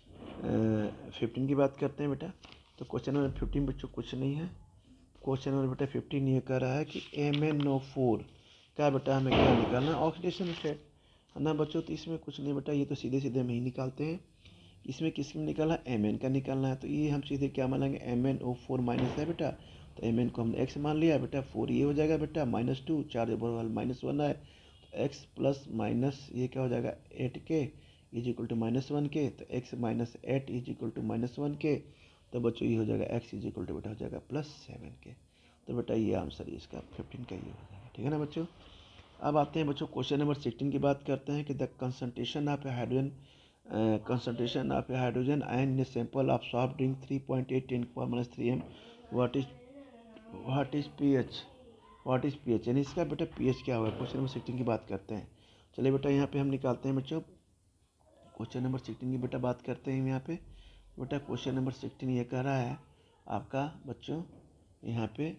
फिफ्टीन की बात करते हैं बेटा। तो क्वेश्चन नंबर फिफ्टीन बच्चों कुछ नहीं है, क्वेश्चन नंबर बेटा फिफ्टीन ये कह रहा है कि एम एन ओ फोर क्या बेटा हमें क्या निकालना है, ऑक्सीडेशन स्टेट है ना बच्चों। तो इसमें कुछ नहीं बेटा, ये तो सीधे सीधे हम ही निकालते हैं, इसमें किस में निकालना है, एम एन का निकालना है, तो ये हम सीधे क्या मानेंगे, M N O four minus है बेटा, तो एम एन को हमने एक्स मान लिया बेटा, फोर ये हो जाएगा बेटा माइनस टू, चार ओवर माइनस वन है, तो एक्स प्लस माइनस ये क्या हो जाएगा एट के is equal to minus one के, तो x minus eight is equal to minus one के, तो बच्चों ये हो जाएगा एक्स इज इक्वल टू बेटा हो जाएगा प्लस सेवन के। तो बेटा ये आंसर इसका फिफ्टीन का ये हो जाएगा, ठीक है ना बच्चों। अब आते हैं बच्चों क्वेश्चन नंबर सिक्सटीन की बात करते हैं कि the concentration of a hydrogen concentration of a hydrogen ion in sample of soft drink three point eight ten power minus three M, what is what is pH, what is pH, यानी इसका बेटा pH क्या होगा, question number sixteen की बात करते हैं। चलिए बेटा यहाँ पे हम निकालते हैं बच्चों क्वेश्चन नंबर सिक्सटीन की बेटा बात करते हैं यहाँ पे बेटा। क्वेश्चन नंबर सिक्सटीन ये कह रहा है आपका बच्चों यहाँ पे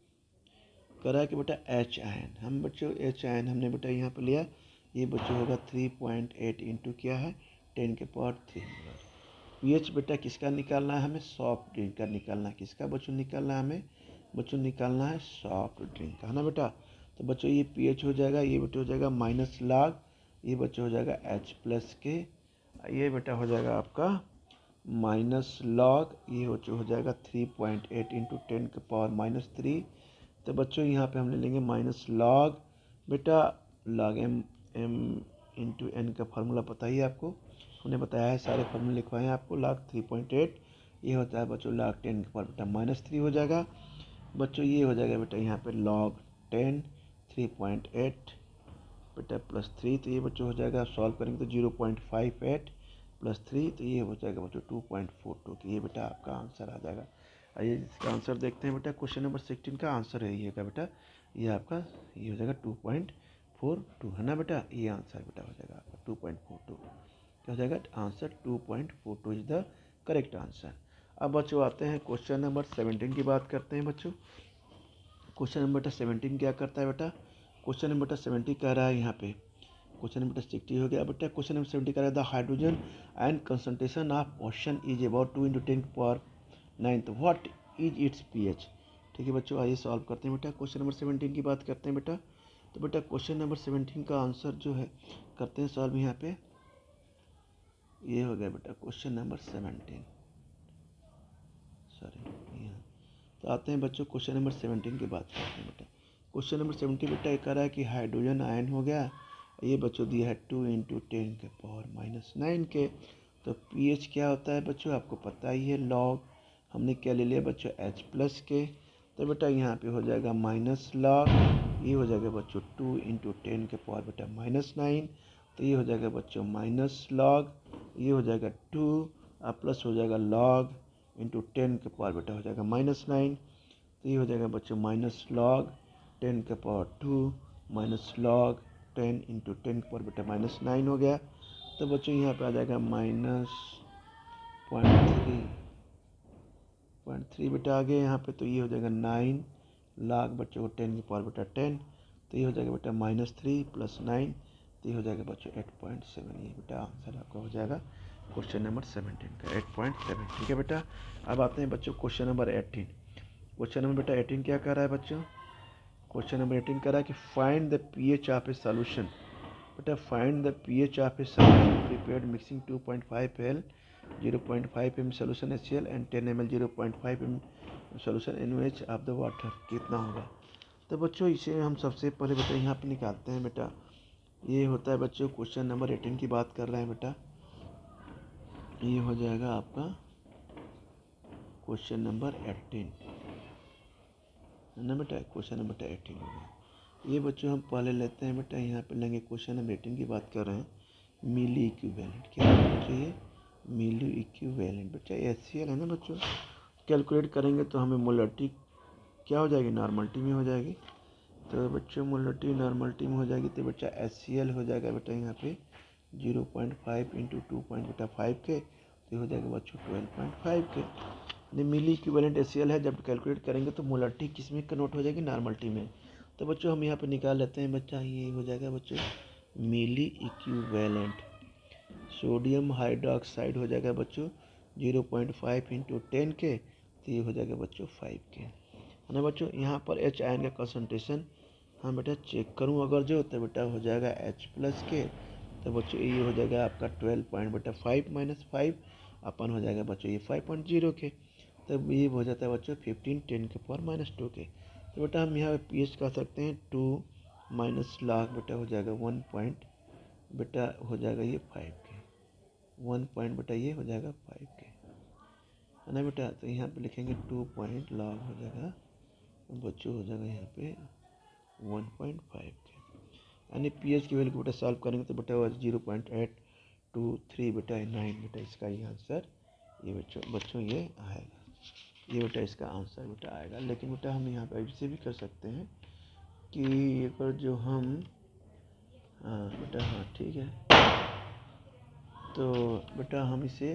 कह रहा है कि बेटा एच आयन, हम बच्चों एच आयन हमने बेटा यहाँ पे लिया, ये बच्चों होगा थ्री पॉइंट एट इंटू क्या है टेन के पावर थ्री। पीएच बेटा किसका निकालना है, हमें सॉफ्ट ड्रिंक का निकालना है, किसका बच्चों निकालना है हमें बच्चों निकालना है सॉफ्ट ड्रिंक का, है ना बेटा। तो बच्चों ये पीएच हो जाएगा, ये बेटा हो जाएगा माइनस लॉग, ये बच्चों हो जाएगा एच प्लस के, ये बेटा हो जाएगा आपका माइनस लॉग, ये बच्चों हो जाएगा three point eight into ten के पावर माइनस थ्री। तो बच्चों यहाँ पे हम ले लेंगे माइनस लॉग बेटा log M M into N का फार्मूला पता ही है आपको, हमने बताया है, सारे फार्मूले लिखवाए हैं आपको। लॉग थ्री पॉइंट एट ये होता है बच्चों लॉग टेन के पावर बेटा माइनस थ्री हो जाएगा बच्चों, ये हो जाएगा बेटा यहाँ पे log ten three point eight बेटा प्लस थ्री, तो ये बच्चों हो जाएगा सॉल्व करेंगे तो zero point five eight plus three, तो ये हो जाएगा बच्चों टू पॉइंट फोर टू, तो ये बेटा आपका आंसर आ जाएगा। आइए इसका आंसर देखते हैं बेटा, क्वेश्चन नंबर सिक्सटीन का आंसर है ये का बेटा, ये आपका ये हो जाएगा टू पॉइंट फोर टू, है ना बेटा, ये आंसर बेटा हो जाएगा आपका टू पॉइंट फोर टू, क्या हो जाएगा answer two point four two is the correct answer. अब बच्चों आते हैं क्वेश्चन नंबर सेवनटीन की बात करते हैं बच्चों। क्वेश्चन नंबर बेटा सेवनटीन क्या करता है बेटा, क्वेश्चन नंबर बेटा सेवेंटी कह रहा है यहाँ पे, क्वेश्चन नंबर सिक्सटी हो गया बेटा, क्वेश्चन नंबर सेवेंटी कह रहा है the hydrogen and concentration of ocean is about two into ten power nine, तो व्हाट इज इट्स पीएच। ठीक है बच्चों, आइए सॉल्व करते हैं बेटा, क्वेश्चन नंबर सेवनटीन की बात करते हैं बेटा। तो बेटा क्वेश्चन नंबर सेवनटीन का आंसर जो है करते हैं सॉल्व यहाँ पे, ये हो गया बेटा क्वेश्चन नंबर सेवनटीन, सॉरी यहाँ। तो आते हैं बच्चों क्वेश्चन नंबर सेवनटीन की बात करते हैं बेटा। क्वेश्चन नंबर सेवनटीन बेटा ये कह रहा है कि हाइड्रोजन आयन हो गया, ये बच्चों दिया है टू इंटू टेन के पावर माइनस नाइन के, तो पीएच क्या होता है बच्चों आपको पता ही है, लॉग हमने क्या ले लिया बच्चों एच प्लस के, तो बेटा यहाँ पे हो जाएगा माइनस लॉग, ये हो जाएगा बच्चों टू इंटू टेन के पावर बेटा माइनस नाइन, तो ये हो जाएगा बच्चों माइनस लॉग, ये हो जाएगा टू और प्लस हो जाएगा लॉग इंटू टेन के पावर बेटा हो जाएगा माइनस नाइन, तो ये हो जाएगा बच्चों माइनस लॉग टेन के power two minus log ten into ten के पावर बेटा माइनस नाइन हो गया। तो बच्चों यहाँ पे आ जाएगा minus point three point three बेटा आ गए यहाँ पे, तो ये हो जाएगा नाइन लाख बच्चों को टेन की पावर बेटा टेन, तो ये हो जाएगा बेटा माइनस थ्री प्लस नाइन, तो ये हो जाएगा बच्चों एट पॉइंट सेवन। ये बेटा आंसर आपका हो जाएगा क्वेश्चन नंबर सेवनटीन का एट पॉइंट सेवन। ठीक है बेटा, अब आते हैं बच्चों question number eighteen. Question number बेटा एटीन क्या कर रहा है बच्चों, क्वेश्चन नंबर एटीन कर रहा है कि find the pH of a solution. बेटा find the pH of a solution prepared mixing two point five L zero point five M solution H C L and ten M L zero point five M solution N O H of the water, कितना होगा। तो बच्चों इसे हम सबसे पहले बेटा यहाँ पे निकालते हैं बेटा। ये होता है बच्चों क्वेश्चन नंबर एटीन की बात कर रहे हैं बेटा, ये हो जाएगा आपका क्वेश्चन नंबर एटीन है ना बेटा, क्वेश्चन नंबर बेटा एटीन हो गया। ये बच्चों हम पहले लेते हैं बेटा, यहाँ पे लेंगे क्वेश्चन नंबर एटीन की बात कर रहे हैं, मिली इक्विवेलेंट। क्या चाहिए, मिली इक्विवेलेंट बेटा एच सी एल है ना बच्चों। कैलकुलेट करेंगे तो हमें मोलरिटी क्या हो जाएगी, नॉर्मलिटी में हो जाएगी। तो बच्चों मोलरिटी नॉर्मलिटी में हो जाएगी, तो बेटा एच सी एल हो जाएगा बेटा यहाँ पे zero point five into two point बेटा फाइव के, तो हो जाएगा बच्चों ट्वेल्व पॉइंट फाइव के। ये milli equivalent H C L है, जब कैलकुलेट करेंगे तो मोलरिटी किस में कन्वर्ट हो जाएगी, नॉर्मलिटी में। तो बच्चों हम यहाँ पे निकाल लेते हैं बच्चा, ये हो जाएगा बच्चों मिली इक्विवेलेंट सोडियम हाइड्रोक्साइड हो जाएगा बच्चों zero point five into ten के, तो ये हो जाएगा बच्चों फाइव के है ना बच्चों। यहाँ पर एच आयन का कंसनट्रेशन हाँ बेटा चेक करूँ अगर जो, तो बेटा हो जाएगा एच प्लस के, तो बच्चों ये हो जाएगा आपका ट्वेल्व पॉइंट बेटा फाइव माइनस फाइव अपन हो जाएगा बच्चों ये फाइव पॉइंट जीरो के, तब ये हो जाता है बच्चों फिफ्टीन टेन के पावर माइनस टू के। तो बेटा हम यहाँ पे पी एच कर सकते हैं टू माइनस लाख बेटा हो जाएगा वन पॉइंट बेटा हो जाएगा ये फाइव के, वन पॉइंट बेटा ये हो जाएगा फाइव के है ना बेटा। तो यहाँ पे लिखेंगे टू पॉइंट लाख हो जाएगा बच्चों हो जाएगा यहाँ पे वन पॉइंट फाइव के, यानी पी एच की वैल्यू को बेटा सॉल्व करेंगे तो बेटा zero point eight two three बेटा नाइन बेटा इसका ये आंसर ये बच्चों बच्चों ये आएगा, ये बेटा इसका आंसर बेटा आएगा। लेकिन बेटा हम यहाँ पर ऐसे भी कर सकते हैं कि अगर जो हम हाँ बेटा हाँ ठीक है, तो बेटा हम इसे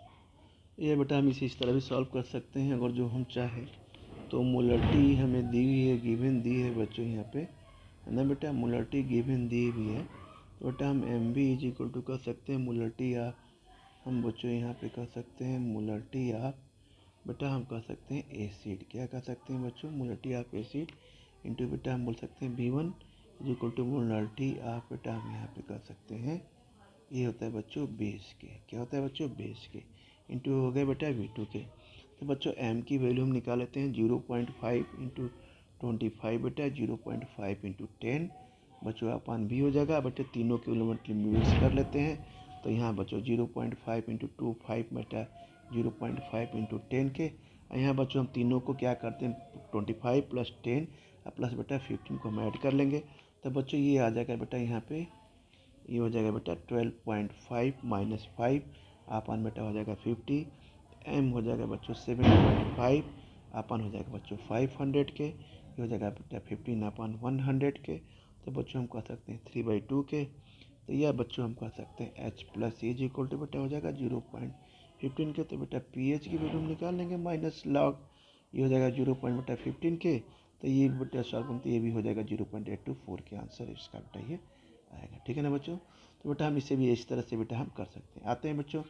ये बेटा हम इसे इस तरह भी सॉल्व कर सकते हैं अगर जो हम चाहें। तो मोलरिटी हमें दी हुई है, गिवन दी है बच्चों यहाँ पे है ना बेटा, मोलरिटी गिवन दी हुई है, तो बेटा हम M B is equal to कर सकते हैं मोलरिटी ऑफ, हम बच्चों यहाँ पे कर सकते हैं मोलरिटी ऑफ बेटा हम कह सकते हैं एसिड, क्या कह सकते हैं बच्चों मोलरिटी ऑफ एसिड इंटू बेटा हम बोल सकते हैं B one is equal to molarity of बेटा हम यहाँ पे कर सकते हैं ये होता है बच्चों बेस के, क्या होता है बच्चों बेस के इंटू हो गए बेटा वी टू के। तो बच्चों एम की वैल्यू हम निकाल लेते हैं zero point five into twenty five बेटा zero point five into ten बच्चों अपान भी हो जाएगा। बच्चों तीनों के लिमिट मिक्स कर लेते हैं, तो यहाँ बच्चों zero point five into two five बेटा zero point five into ten के, यहाँ बच्चों हम तीनों को क्या करते हैं twenty five plus ten plus बेटा फिफ्टीन को हम ऐड कर लेंगे, तो बच्चों ये आ जाएगा बेटा यहाँ पे ये हो जाएगा बेटा twelve point five minus five अपन बेटा हो जाएगा फिफ्टी, एम हो जाएगा बच्चों सेवन पॉइंट फाइव अपन हो जाएगा बच्चों फाइव हंड्रेड के, ये हो जाएगा बेटा फिफ्टीन अपन वन हंड्रेड के, तो बच्चों हम कह सकते हैं थ्री बाई टू के, तो यह बच्चों हम कह सकते हैं H plus is equal to बेटा हो जाएगा जीरो पॉइंट फिफ्टीन के, तो बेटा पी एच की वैल्यू हम निकाल लेंगे माइनस लॉग ये हो जाएगा जीरो पॉइंट बेटा फिफ्टीन के, तो ये बेटा सॉल्व तो ये भी हो जाएगा zero point eight two four के आंसर इसका बेटा ये आएगा, ठीक है ना बच्चों। तो बेटा हम इसे भी इस तरह से बेटा हम कर सकते हैं। आते हैं बच्चों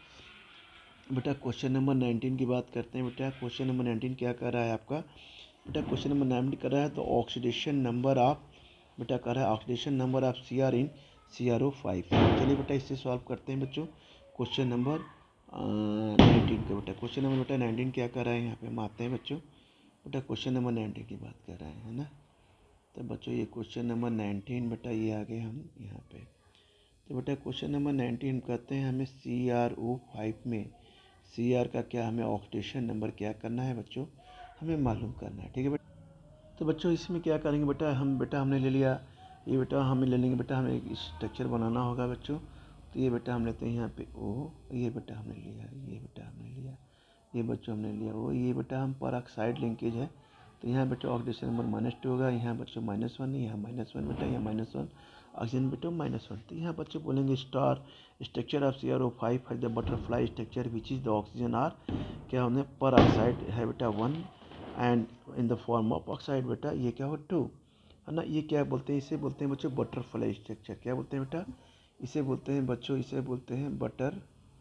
बेटा क्वेश्चन नंबर नाइनटीन की बात करते हैं। बेटा क्वेश्चन नंबर नाइनटीन क्या कर रहा है आपका, बेटा क्वेश्चन नंबर नाइनटीन कर रहा है तो ऑक्सीडेशन नंबर ऑफ बेटा कर रहा है oxidation number of C R in C R O five. चलिए बेटा इससे सॉल्व करते हैं बच्चों क्वेश्चन नंबर नाइनटीन का। बेटा क्वेश्चन नंबर बेटा नाइनटीन क्या कर रहा है यहाँ पे हम आते हैं बच्चों, बेटा क्वेश्चन नंबर नाइनटीन की बात कर रहे हैं है ना। तो बच्चों ये क्वेश्चन नंबर नाइनटीन बेटा ये आ गए हम यहाँ पे, तो बेटा क्वेश्चन नंबर नाइनटीन कहते हैं हमें सी आर ओ फाइव में सी आर का क्या हमें ऑक्सीडेशन नंबर क्या करना है बच्चों, हमें मालूम करना है, ठीक है बेटा। तो बच्चों इसमें क्या करेंगे बेटा हम बेटा हमने ले लिया ये बेटा हमें ले लेंगे बेटा हमें एक स्ट्रक्चर बनाना होगा बच्चों, तो ये बेटा हम लेते हैं यहाँ पे ओ, ये बेटा हमने लिया ये बेटा हमने लिया ये बच्चों हमने लिया ओ, ये बेटा हम पर ऑक्साइड लिंकेज है तो यहाँ बेटा ऑक्सीडेशन नंबर माइनस टू होगा, यहाँ बच्चों माइनस वन है, यहाँ माइनस वन बेटा, यहाँ माइनस वन, ऑक्सीजन बेटा माइनस वन। तो यहाँ बच्चे बोलेंगे star structure of C R O five है the butterfly structure which is the oxygen are क्या होने पर ऑक्साइड है बेटा one and in the form of oxide बेटा ये क्या हो टू है ना। ये क्या बोलते हैं, इसे बोलते हैं बच्चों बटरफ्लाई स्ट्रक्चर। क्या बोलते हैं बेटा, इसे बोलते हैं बच्चों, इसे बोलते हैं बटर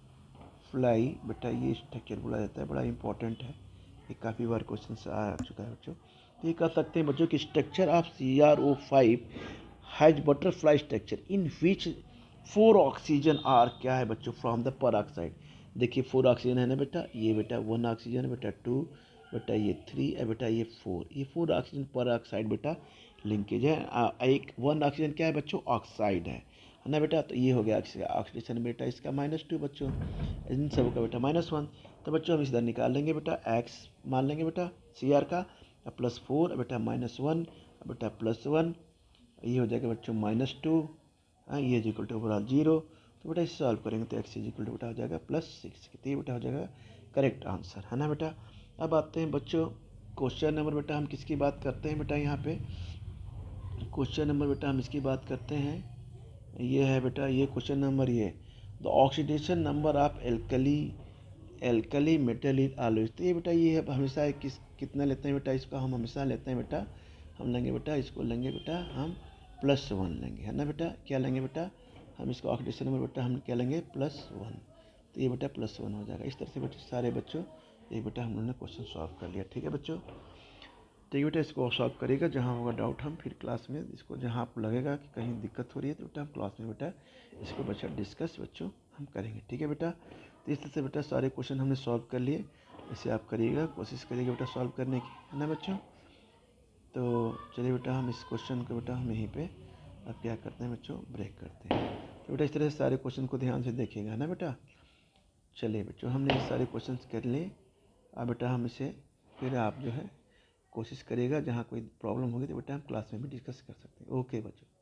फ्लाई बेटा, ये स्ट्रक्चर बोला जाता है, बड़ा इंपॉर्टेंट है, ये काफ़ी बार क्वेश्चन आ चुका है बच्चों। तो ये कह सकते हैं बच्चों कि structure of C R O five has butterfly structure in which four oxygen are क्या है बच्चों फ्रॉम द पर ऑक्साइड। देखिए फोर ऑक्सीजन है ना बेटा, ये बेटा वन ऑक्सीजन बेटा, टू बेटा, ये थ्री है बेटा, ये फोर, ये फोर ऑक्सीजन पर ऑक्साइड बेटा लिंकेज है। आ, एक वन ऑक्सीजन क्या है बच्चों ऑक्साइड है है ना बेटा। तो ये हो गया ऑक्सीडेशन बेटा इसका माइनस टू बच्चों, इन सब का बेटा माइनस वन। तो बच्चों हम इधर निकाल लेंगे बेटा, एक्स मान लेंगे बेटा सी आर का, प्लस फोर बेटा माइनस वन बेटा प्लस वन, ये हो जाएगा बच्चों माइनस टू, हाँ ये is equal to overall zero. तो बेटा इसे सॉल्व करेंगे तो एक्स इज इक्वल टू बेटा हो जाएगा प्लस सिक्स, तो ये बेटा हो जाएगा करेक्ट आंसर है ना बेटा। अब आते हैं बच्चों क्वेश्चन नंबर बेटा हम किसकी बात करते हैं बेटा, यहाँ पे क्वेश्चन नंबर बेटा हम इसकी बात करते हैं, ये है बेटा ये क्वेश्चन नंबर ये the oxidation number of alkali alkali metal is always. तो ये बेटा ये है हमेशा किस कितना लेते हैं बेटा, इसको हम हमेशा लेते हैं बेटा, हम लेंगे बेटा इसको लेंगे बेटा हम प्लस वन लेंगे है ना बेटा। क्या लेंगे बेटा, हम इसको ऑक्सीडेशन नंबर बेटा हम क्या लेंगे प्लस वन, तो ये बेटा प्लस वन हो जाएगा। इस तरह से बेटा सारे बच्चों ये बेटा हम लोगों ने क्वेश्चन सॉल्व कर लिया, ठीक है बच्चों। तो ये बेटा इसको सॉल्व करेगा, जहाँ होगा डाउट हम फिर क्लास में इसको, जहाँ आपको लगेगा कि कहीं दिक्कत हो रही है तो बेटा हम क्लास में बेटा इसको बच्चा डिस्कस बच्चों हम करेंगे, ठीक है बेटा। तो इस तरह से बेटा सारे क्वेश्चन हमने सॉल्व कर लिए, इसे आप करिएगा, कोशिश करिएगा बेटा सॉल्व करने की है ना बच्चों। तो चलिए बेटा हम इस क्वेश्चन को बेटा हम यहीं पे अब क्या करते हैं बच्चों ब्रेक करते हैं। तो बेटा इस तरह से सारे क्वेश्चन को ध्यान से देखिएगा है ना बेटा। चलिए बच्चों हमने ये सारे क्वेश्चन कर लिए, अब बेटा हम इसे फिर आप जो है कोशिश करिएगा, जहाँ कोई प्रॉब्लम होगी तो बेटा हम क्लास में भी डिस्कस कर सकते हैं। ओके बच्चों।